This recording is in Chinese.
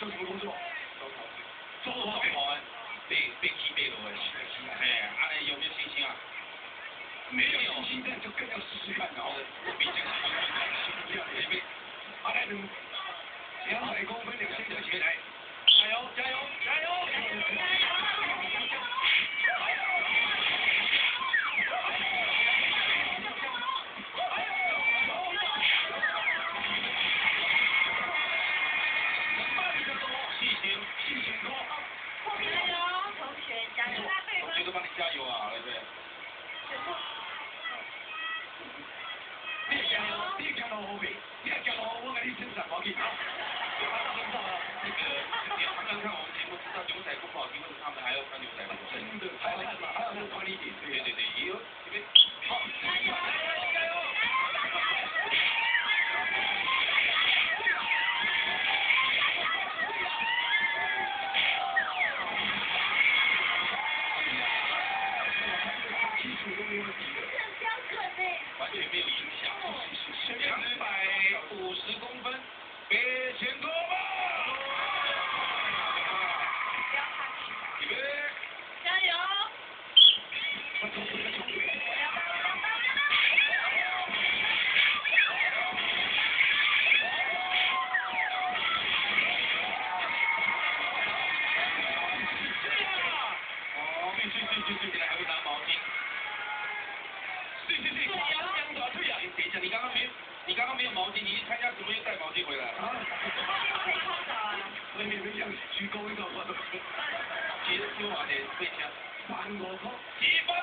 做什么工作？ 做好保安，被踢被罗哎，哎，阿雷有没有信心啊？ 没有信心，那就更要试试看了哦。 我比较这样也被阿莱能200公分2000块钱来， 加油加油加油！同学都帮你加油啊，对不对？ 你也加到后面，你也加到我给你称赞好紧啊！ 知道那个也常常看我们节目，知道牛仔裤不好听，为什么他们还要穿牛仔裤？ 真的，还要看嘛，还要再宽一点， 对对对，也有因为好，加油加油！技术都没问题的， 完全没有影响。250公分，别前拖吧！预备， 加油！ 现在还会拿毛巾。对，等一下，你刚刚没有毛巾，你去参加什么又带毛巾回来？ 啊？我你们想鞠躬一个吗？ 几多少钱？会枪？ 3、5块。 100。